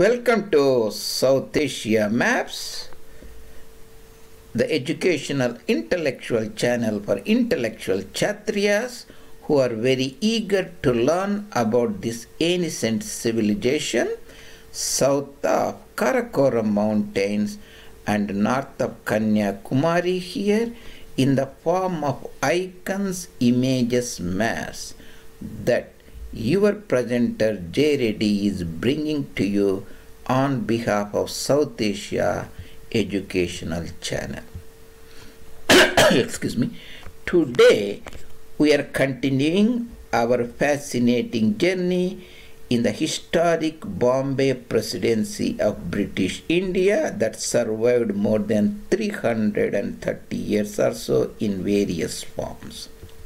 Welcome to South Asia Maps, the educational intellectual channel for intellectual Kshatriyas who are very eager to learn about this ancient civilization south of Karakoram Mountains and north of Kanyakumari here in the form of icons, images, maps that your presenter J. Reddy is bringing to you on behalf of South Asia Educational Channel. Excuse me. Today we are continuing our fascinating journey in the historic Bombay Presidency of British India that survived more than 330 years or so in various forms.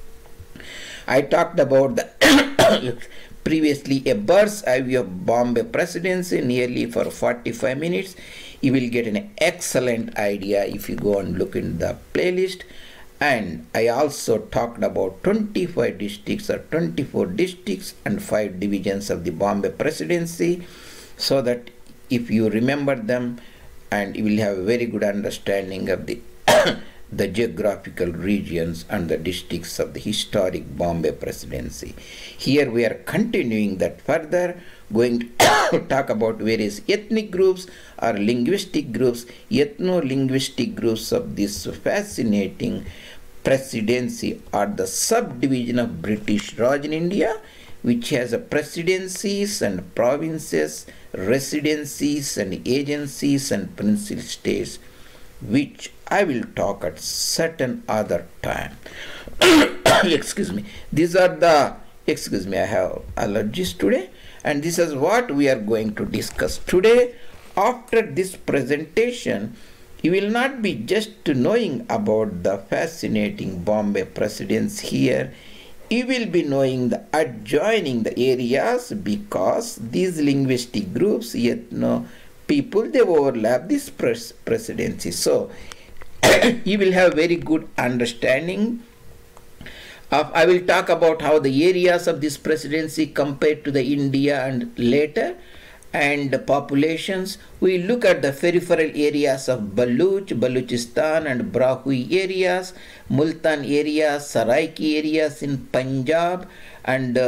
I talked about the previously a bird's eye view of Bombay Presidency nearly for 45 minutes. You will get an excellent idea if you go and look in the playlist. And I also talked about 25 districts or 24 districts and 5 divisions of the Bombay Presidency, so that if you remember them, and you will have a very good understanding of the the geographical regions and the districts of the historic Bombay Presidency. Here we are continuing that further, going to talk about various ethnic groups or linguistic groups, ethno-linguistic groups of this fascinating presidency or the subdivision of British Raj in India, which has a presidencies and provinces, residencies and agencies and princely states, which I will talk at certain other time. Excuse me. These are the, excuse me, I have allergies today, and this is what we are going to discuss today. After this presentation, you will not be just knowing about the fascinating Bombay Presidency here. You will be knowing the adjoining the areas, because these linguistic groups, people, they overlap this presidency. So you will have very good understanding of, I will talk about how the areas of this presidency compared to the India and later, and the populations. We look at the peripheral areas of Baluchistan and Brahui areas, Multan areas, Saraiki areas in Punjab, and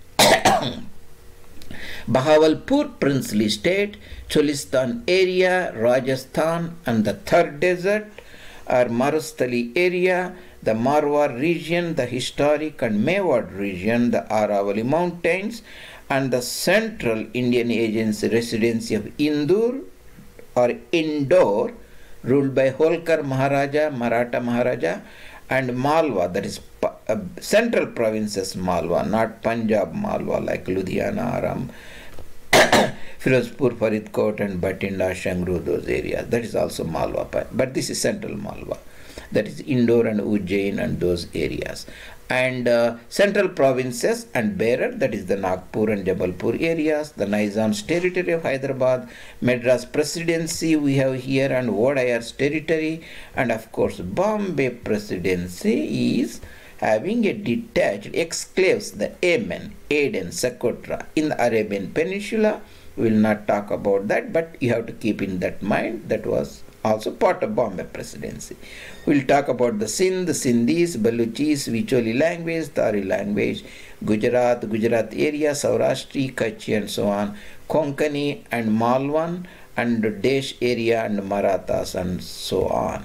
Bahawalpur princely state, Cholistan area, Rajasthan, and the third desert, or Marustali area, the Marwar region, the historic and Mewar region, the Aravalli mountains, and the central Indian agency residency of Indore or Indore, ruled by Holkar Maharaja, Maratha Maharaja, and Malwa, that is central provinces Malwa, not Punjab Malwa like Ludhiana, Aram, Firozpur, Faridkot, and Batinda, Shangru, those areas. That is also Malwa, but this is central Malwa. That is Indore and Ujjain and those areas. And central provinces and Berar, that is the Nagpur and Jabalpur areas, the Nizam's territory of Hyderabad, Madras Presidency we have here, and Wadayar's territory, and of course Bombay Presidency is having a detached exclaves, the Aden, Socotra in the Arabian Peninsula. We will not talk about that, but you have to keep in that mind that was also part of Bombay Presidency. We will talk about the Sindh, the Sindhis, Baluchis, Vicholi language, Tari language, Gujarat area, Saurashtra, Kutchi, and so on, Konkani and Malwan, and Desh area, and Marathas, and so on.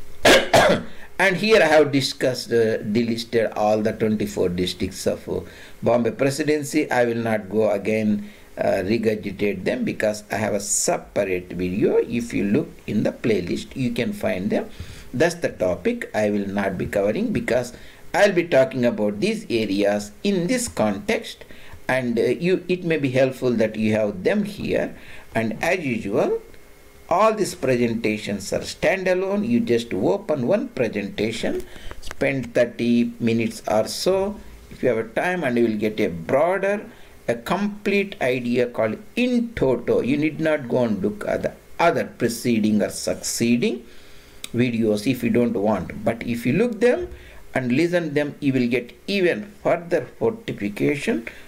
And here I have discussed, delisted all the 24 districts of Bombay Presidency. I will not go again regurgitate them, because I have a separate video. If you look in the playlist, you can find them. That's the topic I will not be covering, because I'll be talking about these areas in this context, and it may be helpful that you have them here. And as usual, all these presentations are standalone. You just open one presentation, spend 30 minutes or so if you have a time, and you will get a broader, a complete idea called in toto. You need not go and look at the other preceding or succeeding videos if you don't want, but if you look them and listen them, you will get even further fortification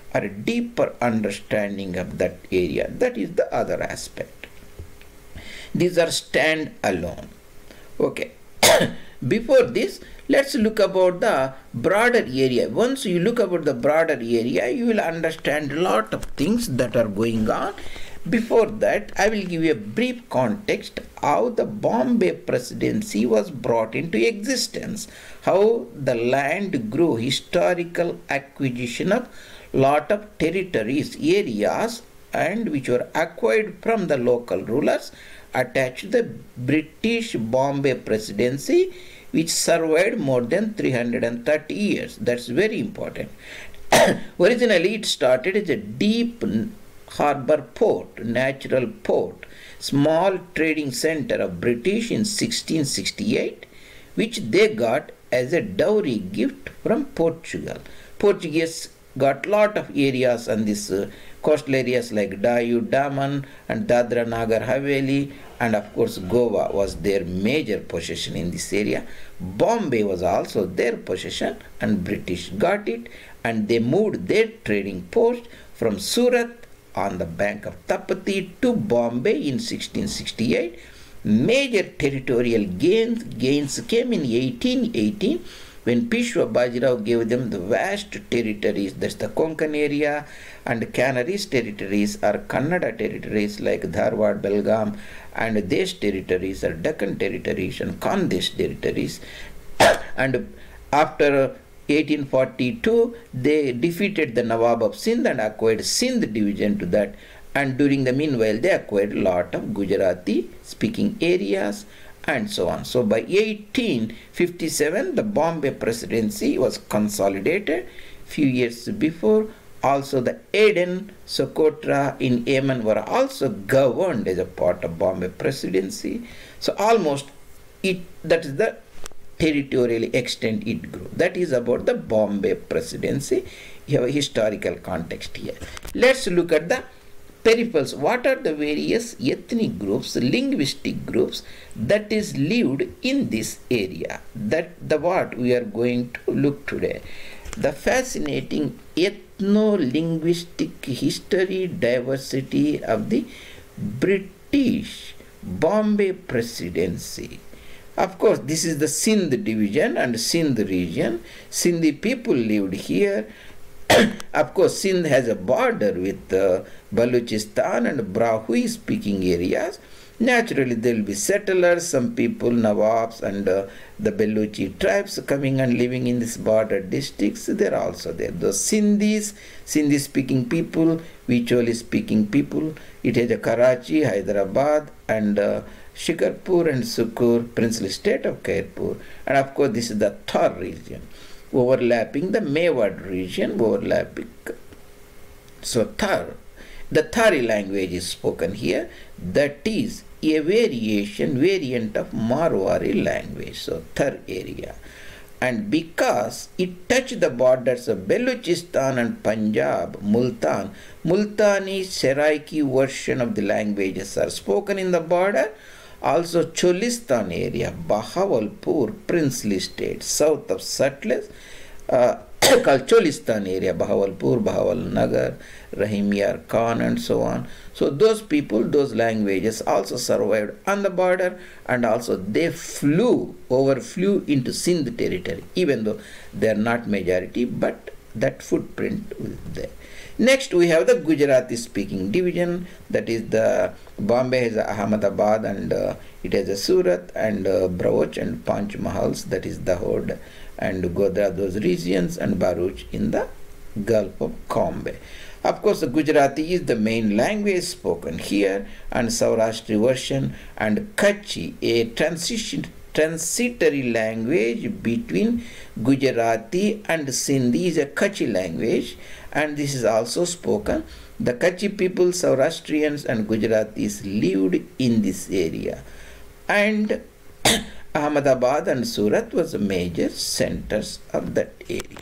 or a deeper understanding of that area. That is the other aspect. These are stand alone. Okay. Before this, let's look about the broader area. Once you look about the broader area, you will understand a lot of things that are going on. Before that, I will give you a brief context how the Bombay Presidency was brought into existence, how the land grew, historical acquisition of lot of territories, areas, and which were acquired from the local rulers attached to the British Bombay Presidency, which survived more than 330 years. That's very important. Originally, it started as a deep harbor port, natural port, small trading center of British in 1668, which they got as a dowry gift from Portugal. Portuguese got lot of areas on this coastal areas like Dayu, Daman and Dadra Nagar Haveli, and of course Goa was their major possession in this area. Bombay was also their possession, and British got it, and they moved their trading post from Surat on the bank of Tapati to Bombay in 1668. Major territorial gains came in 1818 when Peshwa Bajirao gave them the vast territories, that's the Konkan area, and Canaries territories or Kannada territories like Dharwad, Belgaum, and Desh territories or Deccan territories and Khandesh territories. And after 1842, they defeated the Nawab of Sindh and acquired Sindh division to that. And during the meanwhile, they acquired a lot of Gujarati speaking areas and so on. So by 1857, the Bombay Presidency was consolidated. Few years before, also the Aden, Sokotra in Yemen were also governed as a part of Bombay Presidency. So almost that is the territorial extent it grew. That is about the Bombay Presidency. You have a historical context here. Let's look at the peripherals. What are the various ethnic groups, linguistic groups that is lived in this area? That the what we are going to look today. The fascinating ethno-linguistic history diversity of the British Bombay Presidency. Of course, this is the Sindh division and Sindh region. Sindhi people lived here. Of course, Sindh has a border with Balochistan and Brahui speaking areas. Naturally, there will be settlers, some people, Nawabs and the Baluchi tribes coming and living in these border districts. They are also there. Those Sindhis, Sindhi speaking people, Vicholi speaking people. It has a Karachi, Hyderabad and Shikarpur and Sukur, princely state of Khairpur. And of course, this is the Thar region, overlapping the Mewad region, overlapping. So Thar, the Thari language is spoken here. That is a variant of Marwari language, so Thar area. And because it touched the borders of Balochistan and Punjab, Multan, Multani Seraiki version of the languages are spoken in the border. Also Cholistan area, Bahawalpur, princely state, south of Sutlej, called Cholistan area, Bahawalpur, Bahawalnagar, Rahimyar Khan and so on. So those people, those languages also survived on the border, and also they overflew into Sindh territory, even though they are not majority, but that footprint was there. Next, we have the Gujarati speaking division, that is the Bombay has Ahmedabad and it has a Surat and Bharuch and Panch Mahals, that is Dahod and Godhra, those regions, and Bharuch in the Gulf of Cambay. Of course, the Gujarati is the main language spoken here, and Saurashtrian version, and Kutchi, a transitory language between Gujarati and Sindhi, is a Kutchi language, and this is also spoken. The Kutchi people, Saurashtrians and Gujaratis lived in this area, and Ahmedabad and Surat was the major centers of that area.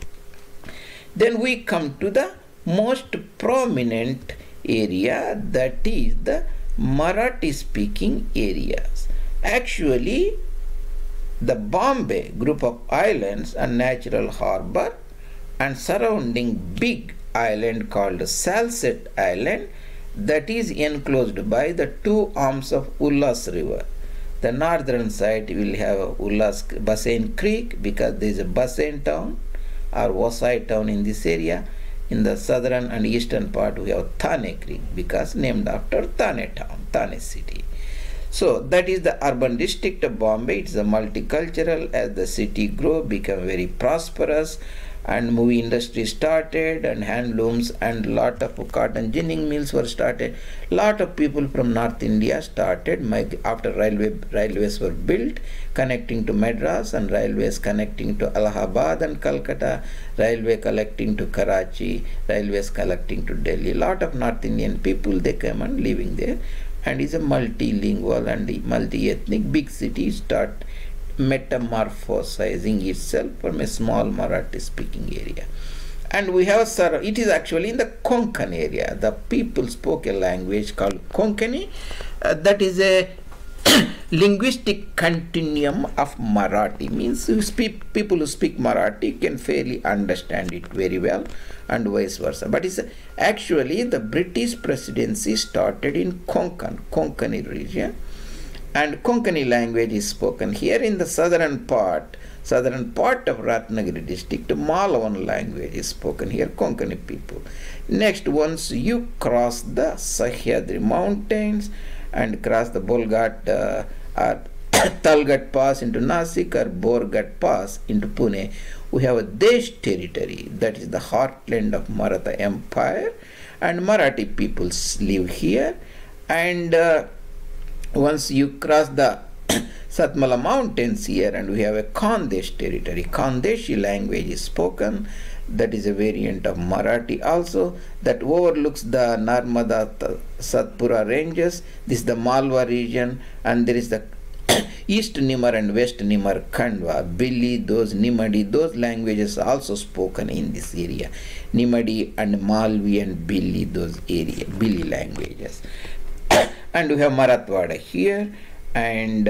Then we come to the most prominent area, that is the Marathi speaking areas. Actually, the Bombay group of islands and natural harbor and surrounding big island called Salsette Island that is enclosed by the two arms of Ullas River. The northern side will have Ullas Bassein Creek because there is a Bassein town or Wasai town in this area. In the southern and eastern part we have Thane Creek because named after Thane town, Thane city. So that is the urban district of Bombay. It's a multicultural. As the city grew, became very prosperous, and movie industry started, and handlooms, and lot of cotton ginning mills were started. Lot of people from North India started after railways were built connecting to Madras, and railways connecting to Allahabad and Calcutta, railway connecting to Karachi, railways connecting to Delhi. Lot of North Indian people, they came and living there, and is a multilingual and multi-ethnic big city start metamorphosizing itself from a small Marathi speaking area. And we have it is actually in the Konkan area. The people spoke a language called Konkani. That is a linguistic continuum of Marathi. Means people who speak Marathi can fairly understand it very well, and vice versa. But it's actually the British presidency started in Konkani region, and Konkani language is spoken here in the southern part of Ratnagiri district. Malavan language is spoken here, Konkani people. Next, once you cross the Sahyadri mountains and cross the Bolghat or Talgat Pass into Nasik or Borgat Pass into Pune, we have a Desh territory, that is the heartland of Maratha Empire, and Marathi peoples live here. And once you cross the Satmala mountains here, and we have a Khandesh territory. Khandeshi language is spoken. That is a variant of Marathi also, that overlooks the Narmada Satpura ranges. This is the Malwa region, and there is the East Nimar and West Nimar Khandwa, Billi, those Nimadi, those languages also spoken in this area. Nimadi and Malvi and Billi, those area, Billi languages. And we have Marathwada here, and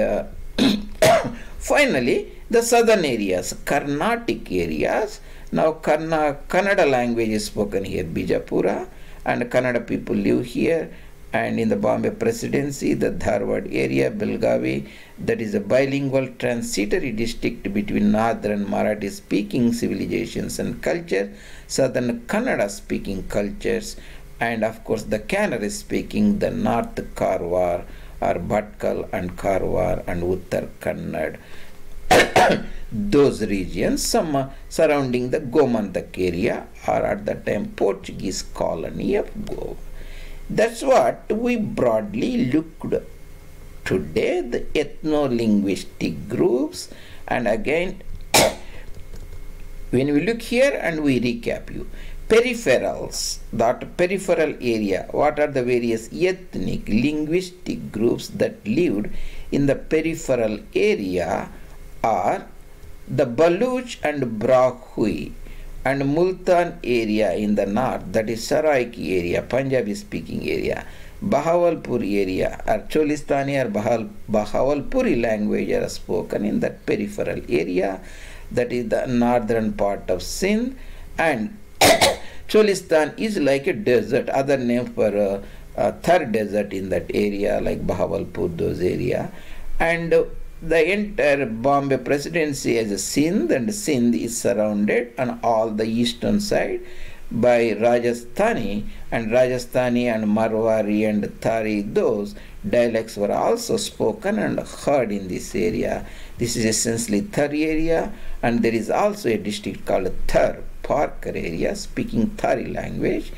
finally the southern areas, Carnatic areas. Now Kannada language is spoken here, Bijapura, and Kannada people live here. And in the Bombay presidency, the Dharwad area, Belgavi, that is a bilingual transitory district between northern Marathi speaking civilizations and culture, southern Kannada speaking cultures, and of course the Canary speaking, the North Karwar or Bhatkal and Karwar and Uttar Kannad. Those regions, some surrounding the Gomantak area, are at the time Portuguese colony of Goa. That's what we broadly looked today, the ethno-linguistic groups. And again, when we look here and we recap you, peripherals, that peripheral area, what are the various ethnic linguistic groups that lived in the peripheral area are the Baluch and Brahhui and Multan area in the north, that is Saraiki area, Punjabi speaking area, Bahawalpur area, or Cholistani or Bahawalpuri language are spoken in that peripheral area, that is the northern part of Sindh. And Cholistan is like a desert, other name for a third desert in that area, like Bahawalpur, those area. And the entire Bombay presidency as a Sindh, and Sindh is surrounded on all the eastern side by Rajasthani, and Marwari and Thari, those dialects were also spoken and heard in this area. This is essentially Thar area, and there is also a district called Thar, Parker area, speaking Thari language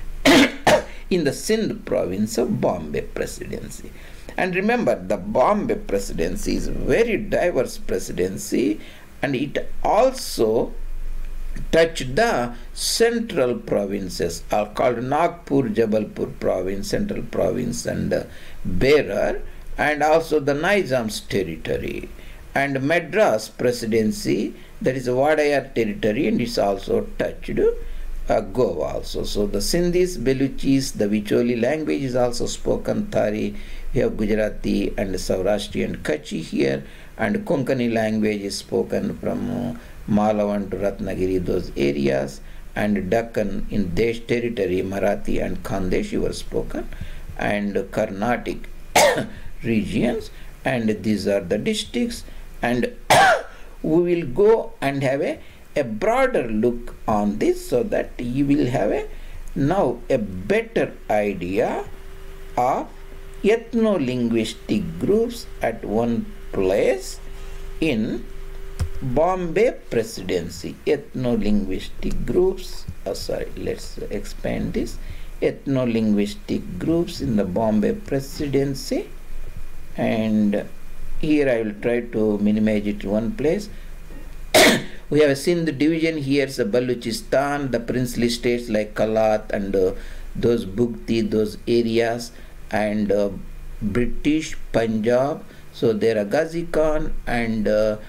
in the Sindh province of Bombay presidency. And remember, the Bombay presidency is a very diverse presidency, and it also touched the central provinces, are called Nagpur, Jabalpur province, central province, and Berar, and also the Nizam's territory. And Madras presidency, that is a Wadayar territory, and it's also touched Goa also. So the Sindhis, Baluchis, the Vicholi language is also spoken, Thari, we have Gujarati and Saurashtrian Kutchi here, and Konkani language is spoken from Malavan to Ratnagiri, those areas. and Deccan in Desh territory, Marathi and Khandeshi were spoken, and Carnatic regions, and these are the districts, and we will go and have a broader look on this, so that you will have now a better idea of ethno-linguistic groups at one place in Bombay Presidency. Ethno-linguistic groups, let's expand this. Ethno-linguistic groups in the Bombay Presidency, and here I will try to minimize it to one place. We have seen the division here, so Baluchistan, the princely states like Kalat and those Bugti, those areas, and British Punjab. So there are Ghazi Khan and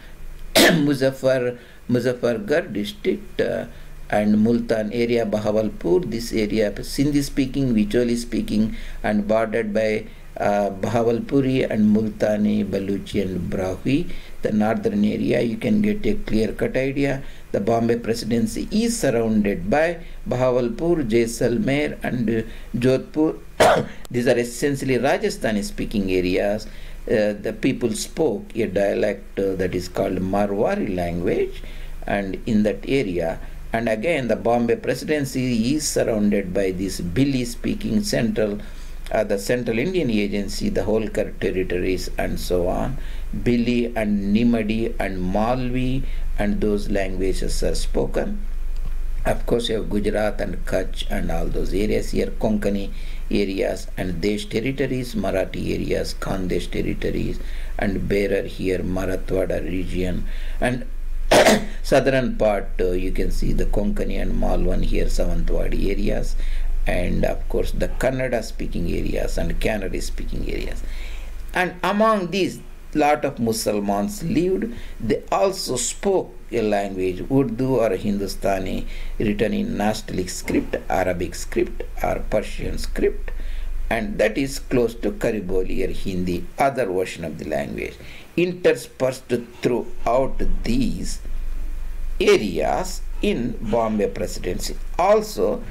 Muzaffargarh district and Multan area, Bahawalpur, this area, Sindhi speaking, Vicholi speaking, and bordered by Bahawalpuri and Multani, Baluchi and Brahwi. The northern area, you can get a clear-cut idea. The Bombay Presidency is surrounded by Bahawalpur, Jaisalmer and Jodhpur. These are essentially Rajasthani speaking areas. The people spoke a dialect that is called Marwari language, and in that area. And again, the Bombay Presidency is surrounded by this Billy speaking the Central Indian Agency, the Holkar territories and so on. Billy and Nimadi and Malvi, and those languages are spoken. Of course, you have Gujarat and Kutch and all those areas here, Konkani areas and Desh territories, Marathi areas, Khandesh territories, and Berar here, Marathwada region, and southern part you can see the Konkani and Malwan here, Savantwadi areas, and of course the Kannada speaking areas and Kannada speaking areas. And among these, lot of Muslims lived. They also spoke a language, Urdu or Hindustani, written in Nastaliq script, Arabic script or Persian script, and that is close to Kariboli or Hindi, other version of the language. Interspersed throughout these areas in Bombay Presidency. Also,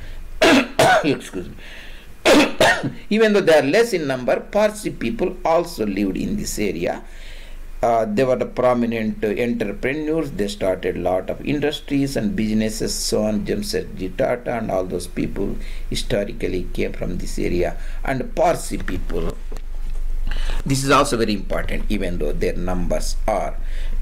excuse me, even though they are less in number, Parsi people also lived in this area. They were the prominent entrepreneurs. They started a lot of industries and businesses, so on. Jamsetji Tata and all those people historically came from this area. And Parsi people, this is also very important, even though their numbers are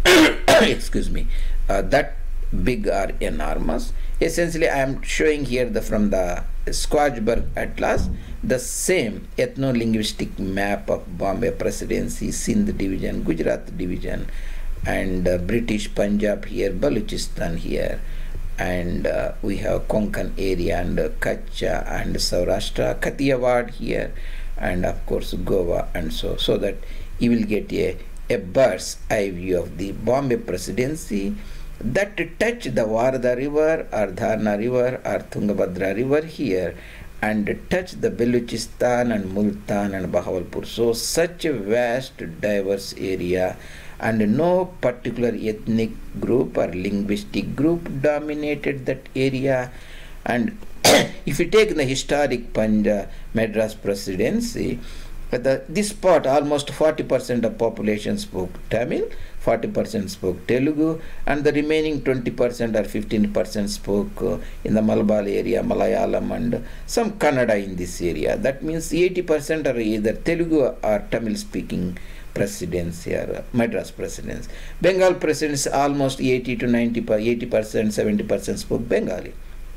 excuse me, that big or enormous. Essentially, I am showing here from the Schwarzberg Atlas the same ethno-linguistic map of Bombay Presidency, Sindh division, Gujarat division, and British Punjab here, Baluchistan here, and we have Konkan area and Kutch and Saurashtra, Kathiawad here, and of course Goa, and so that you will get a bird's eye view of the Bombay Presidency that touch the Varda river or Dharna river or Tungabhadra river here, and touch the Baluchistan and Multan and Bahawalpur. So such a vast diverse area, and no particular ethnic group or linguistic group dominated that area. And if you take the historic Madras Presidency, this part almost 40% of population spoke Tamil, 40% spoke Telugu, and the remaining 20% or 15% spoke in the Malabar area, Malayalam, and some Kannada in this area. That means 80% are either Telugu or Tamil speaking presidency or Madras Presidency. Bengal Presidency almost 80 to 90, 80%, 70% spoke Bengali.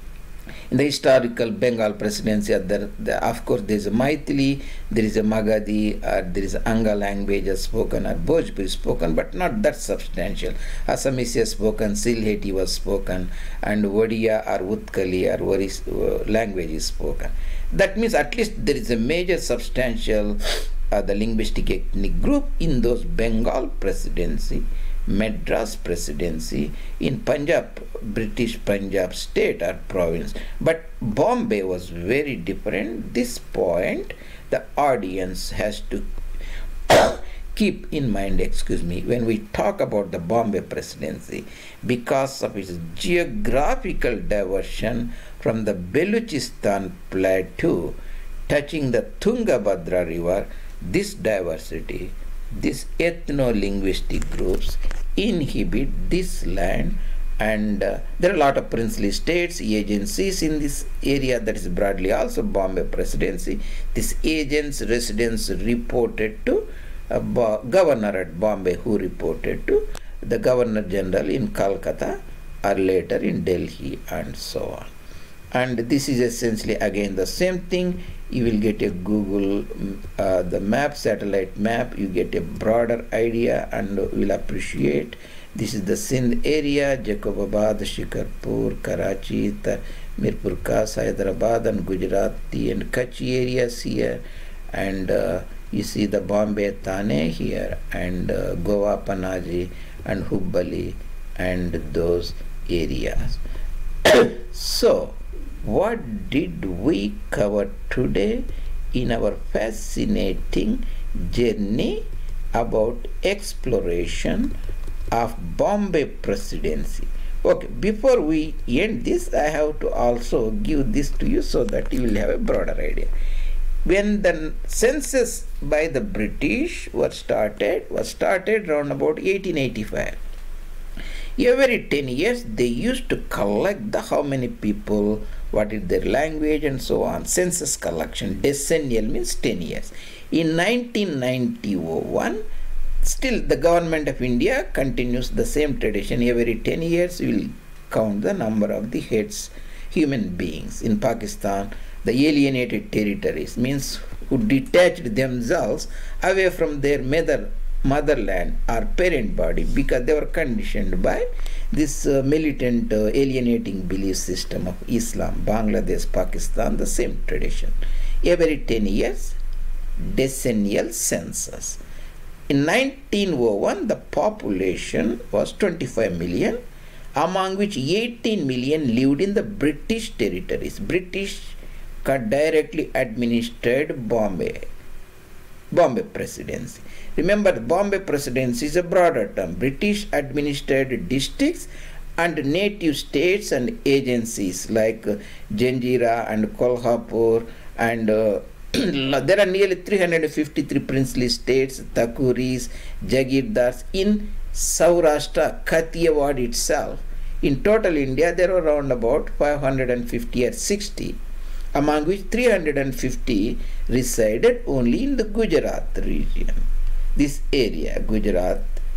In the historical Bengal Presidency, of course, there is a Maithili, there is a Magadhi, there is Anga language spoken, or Bhojpuri spoken, but not that substantial. Assamese is spoken, Sylheti was spoken, and Odia or Utkali or language is spoken. That means at least there is a major substantial the linguistic ethnic group in those Bengal Presidency, Madras Presidency, in Punjab, British Punjab state or province. But Bombay was very different. This point, the audience has to keep in mind, when we talk about the Bombay Presidency, because of its geographical diversion from the Baluchistan plateau touching the Tungabhadra river, this diversity, these ethno-linguistic groups inhabit this land, and there are a lot of princely states, agencies in this area, that is broadly also Bombay Presidency. These agents, residents reported to governor at Bombay, who reported to the Governor General in Calcutta or later in Delhi, and so on. And this is essentially again the same thing. You will get a Google the map, satellite map, you get a broader idea and will appreciate. This is the Sindh area, Jacobabad, Shikarpur, Karachi, Mirpur Khas, Hyderabad and Gujarati and Kutch areas here, and you see the Bombay Thane here, and Goa, Panaji and Hubballi and those areas. So what did we cover today in our fascinating journey about exploration of Bombay Presidency? Okay, before we end this, I have to also give this to you so that you will have a broader idea. When the census by the British was started around about 1885. Every 10 years they used to collect the how many people, what is their language and so on. Census collection, decennial means 10 years. In 1991, still the government of India continues the same tradition. Every 10 years we will count the number of the heads, human beings. In Pakistan, the alienated territories means who detached themselves away from their motherland or parent body because they were conditioned by this militant alienating belief system of Islam. Bangladesh, Pakistan, the same tradition. Every 10 years, decennial census. In 1901, the population was 25 million, among which 18 million lived in the British territories. British directly administered Bombay Presidency. Remember, Bombay Presidency is a broader term. British administered districts and native states and agencies like Janjira and Kolhapur, and there are nearly 353 princely states, Thakuris, Jagirdars in Saurashtra, Kathiawad itself. In total India, there are around about 550 or 60, among which 350 resided only in the Gujarat region. This area, Gujarat,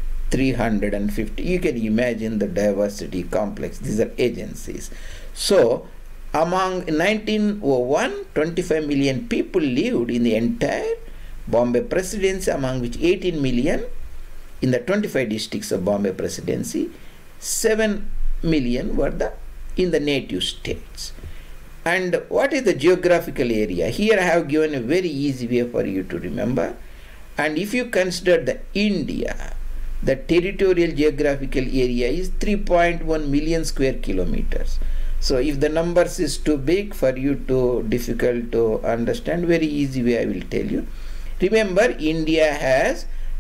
350. You can imagine the diversity complex. These are agencies. So, among 1901, 25 million people lived in the entire Bombay Presidency, among which 18 million in the 25 districts of Bombay Presidency, 7 million were in the native states. And what is the geographical area? Here I have given a very easy way for you to remember. And if you consider the India, the territorial geographical area is 3.1 million square kilometers. So if the numbers is too big for you to difficult to understand, very easy way I will tell you. Remember, India has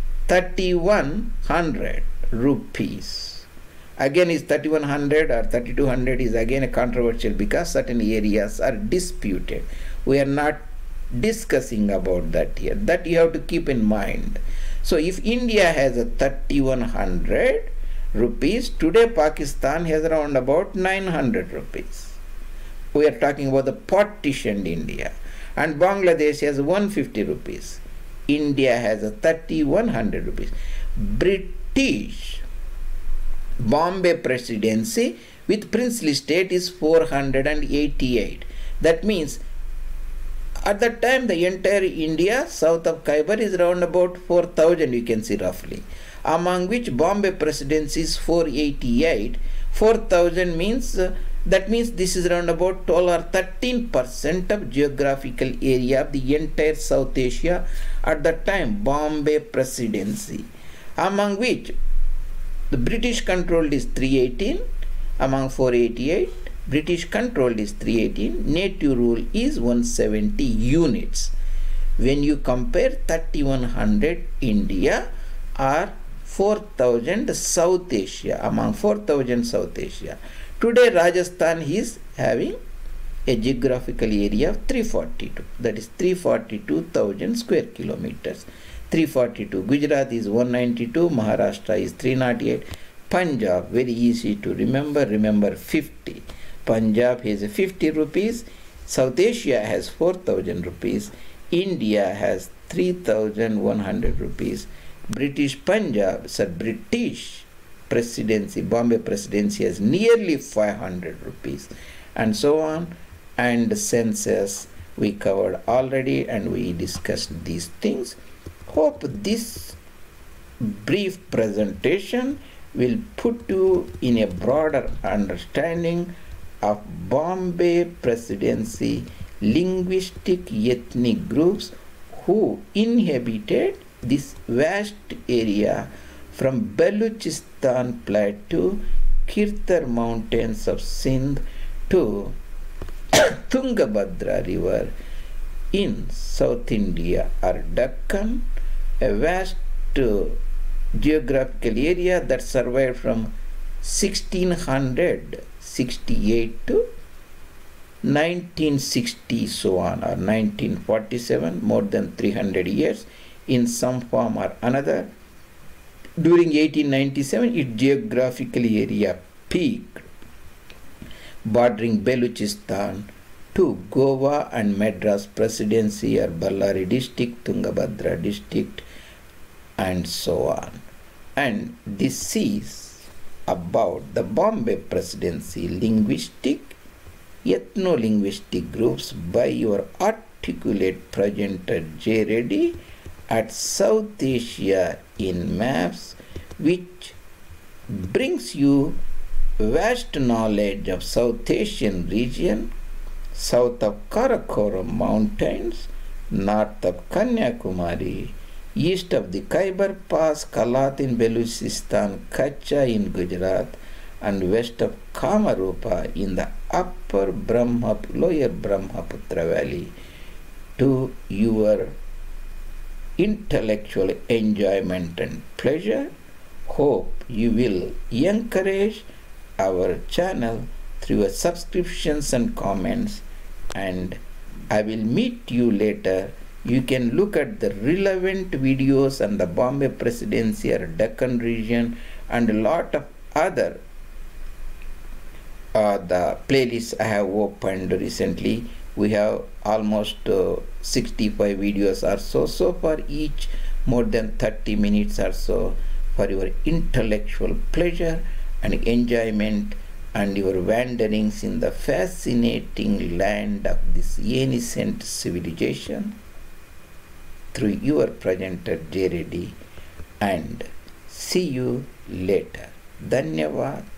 3100 rupees. Again, is 3100 or 3200 is again a controversial because certain areas are disputed. We are not discussing about that here. That you have to keep in mind. So if India has a 3100 rupees, today Pakistan has around about 900 rupees. We are talking about the partitioned India. And Bangladesh has 150 rupees. India has a 3100 rupees. British Bombay Presidency with princely state is 488. That means at that time the entire India south of Khyber is around about 4,000, you can see roughly, among which Bombay Presidency is 488. 4,000 means that means this is around about 12 or 13% of geographical area of the entire South Asia at that time, Bombay Presidency, among which the British controlled is 318 among 488. British controlled is 318. Native rule is 170 units. when you compare 3100 India or 4000 South Asia, among 4000 South Asia. Today Rajasthan is having a geographical area of 342, that is 342,000 square kilometers. 342. Gujarat is 192, Maharashtra is 308, Punjab, very easy to remember 50. Punjab has 50 rupees, South Asia has 4,000 rupees, India has 3,100 rupees, British Punjab, British Presidency, Bombay Presidency has nearly 500 rupees, and so on. And census we covered already, and we discussed these things. Hope this brief presentation will put you in a broader understanding of Bombay Presidency linguistic ethnic groups who inhabited this vast area from Balochistan Plateau, Kirtar Mountains of Sindh to Tungabhadra River in South India or Deccan, a vast geographical area that survived from 1668 to 1960, so on, or 1947, more than 300 years in some form or another. During 1897, its geographical area peaked, bordering Balochistan to Goa and Madras Presidency or Ballari district, Tungabhadra district, and so on. And this is about the Bombay Presidency linguistic, ethno-linguistic groups by your articulate presenter J. Reddy at South Asia in Maps, which brings you vast knowledge of South Asian region, south of Karakoram Mountains, north of Kanyakumari, east of the Khyber Pass, Kalat in Balochistan, Kutcha in Gujarat, and west of Kamarupa in the lower Brahmaputra Valley, to your intellectual enjoyment and pleasure. Hope you will encourage our channel through your subscriptions and comments, and I will meet you later. You can look at the relevant videos on the Bombay Presidency or Deccan region and a lot of other the playlists I have opened recently. We have almost 65 videos or so far, each more than 30 minutes or so, for your intellectual pleasure and enjoyment and your wanderings in the fascinating land of this ancient civilization through your presenter J. Reddy, and see you later. Dhanyavad.